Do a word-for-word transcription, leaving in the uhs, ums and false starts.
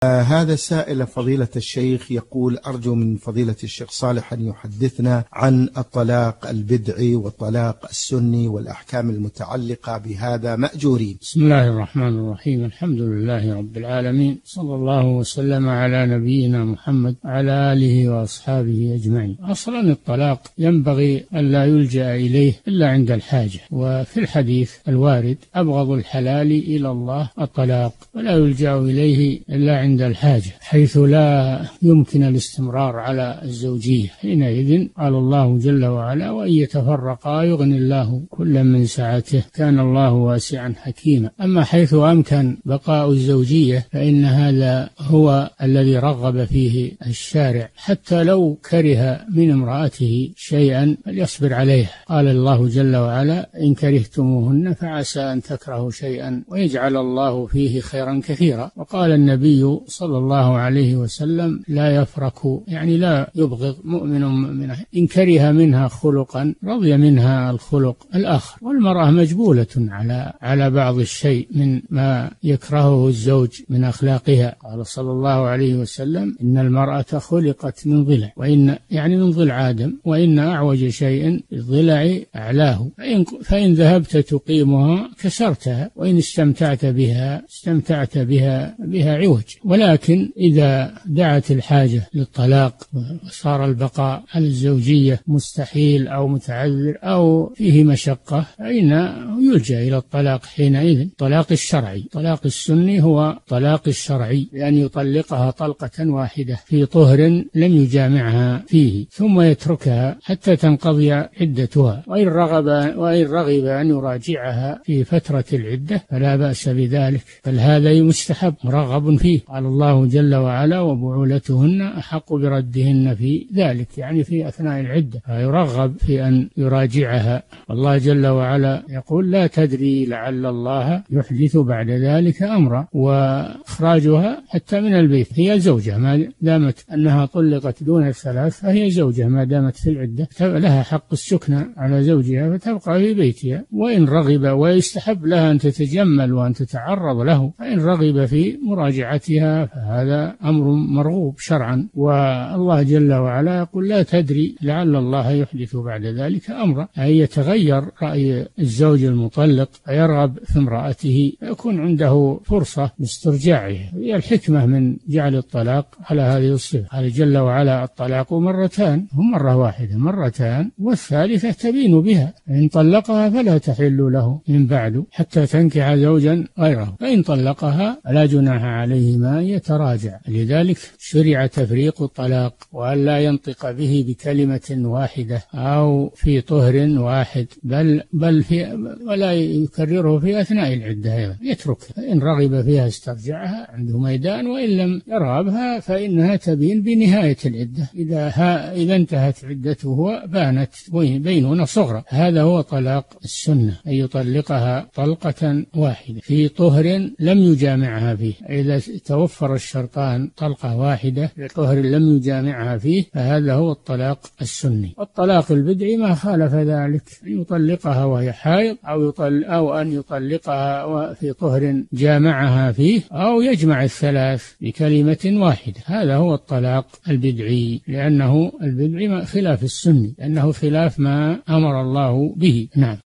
آه هذا سائل فضيلة الشيخ يقول: أرجو من فضيلة الشيخ صالح أن يحدثنا عن الطلاق البدعي والطلاق السني والأحكام المتعلقة بهذا مأجورين. بسم الله الرحمن الرحيم. الحمد لله رب العالمين، صلى الله وسلم على نبينا محمد وعلى آله وأصحابه أجمعين. أصلا الطلاق ينبغي أن لا يلجأ إليه إلا عند الحاجة، وفي الحديث الوارد: أبغض الحلال إلى الله الطلاق، ولا يلجأ إليه إلا عند الحاجة، حيث لا يمكن الاستمرار على الزوجية. حينئذ قال الله جل وعلا: وإن يتفرقا يغني الله كلا من سعته، كان الله واسعا حكيما. أما حيث أمكن بقاء الزوجية فإن هذا هو الذي رغب فيه الشارع، حتى لو كره من امرأته شيئا فليصبر عليه. قال الله جل وعلا: إن كرهتموهن فعسى أن تكرهوا شيئا ويجعل الله فيه خيرا كثيرا. وقال النبي صلى الله عليه وسلم: لا يفرك، يعني لا يبغض مؤمن مؤمنة إن كره منها خلقا رضي منها الخلق الآخر. والمرأة مجبولة على على بعض الشيء من ما يكرهه الزوج من أخلاقها. قال صلى الله عليه وسلم: إن المرأة خلقت من ضلع، وإن يعني من ضلع آدم، وإن أعوج شيء الضلع أعلاه، فإن, فإن ذهبت تقيمها كسرتها، وإن استمتعت بها استمتعت بها بها عوج. ولكن إذا دعت الحاجة للطلاق وصار البقاء على الزوجية مستحيل أو متعذر أو فيه مشقة، فإن يلجأ إلى الطلاق حينئذ. الطلاق الشرعي. الطلاق السني هو طلاق الشرعي، لأن يطلقها طلقة واحدة في طهر لم يجامعها فيه، ثم يتركها حتى تنقضي عدتها. وإن رغب وإن رغب أن يراجعها في فترة العدة فلا بأس بذلك، بل هذا مستحب مرغب فيه. قال الله جل وعلا: وبعولتهن أحق بردهن في ذلك، يعني في أثناء العدة، فيرغب في أن يراجعها. الله جل وعلا يقول: لا تدري لعل الله يحدث بعد ذلك أمرا. وإخراجها حتى من البيت، هي زوجة ما دامت أنها طلقت دون الثلاث، فهي زوجة ما دامت في العدة، لها حق السكنى على زوجها فتبقى في بيتها. وإن رغب ويستحب لها أن تتجمل وأن تتعرض له، فإن رغب في مراجعتها فهذا أمر مرغوب شرعا. والله جل وعلا يقول: لا تدري لعل الله يحدث بعد ذلك أمرا، أي يتغير رأي الزوج المطلق فيرغب في امرأته، يكون عنده فرصة لاسترجاعها. هي الحكمة من جعل الطلاق على هذه الصفة. قال جل وعلا: الطلاق مرتان، هم مرة واحدة مرتان، والثالثة تبين بها، إن طلقها فلا تحل له من بعد حتى تنكح زوجا غيره، فإن طلقها فلا جناح عليهما يتراجع. لذلك شرع تفريق الطلاق، وأن لا ينطق به بكلمة واحدة أو في طهر واحد، بل بل في ولا يكرره في أثناء العدة أيضا، يتركها. إن رغب فيها استرجعها عنده ميدان، وإن لم يرغبها فإنها تبين بنهاية العدة. إذا إذا انتهت عدته بانت بينونة صغرى. هذا هو طلاق السنة، أن يطلقها طلقة واحدة في طهر لم يجامعها فيه. إذا توفر الشرطان طلقة واحدة في طهر لم يجامعها فيه فهذا هو الطلاق السني. والطلاق البدعي ما خالف ذلك، أن يطلقها وهي حائض، أو يطل أو أن يطلقها في طهر جامعها فيه، أو يجمع الثلاث بكلمة واحدة. هذا هو الطلاق البدعي، لأنه البدعي خلاف السني، لأنه خلاف ما أمر الله به. نعم.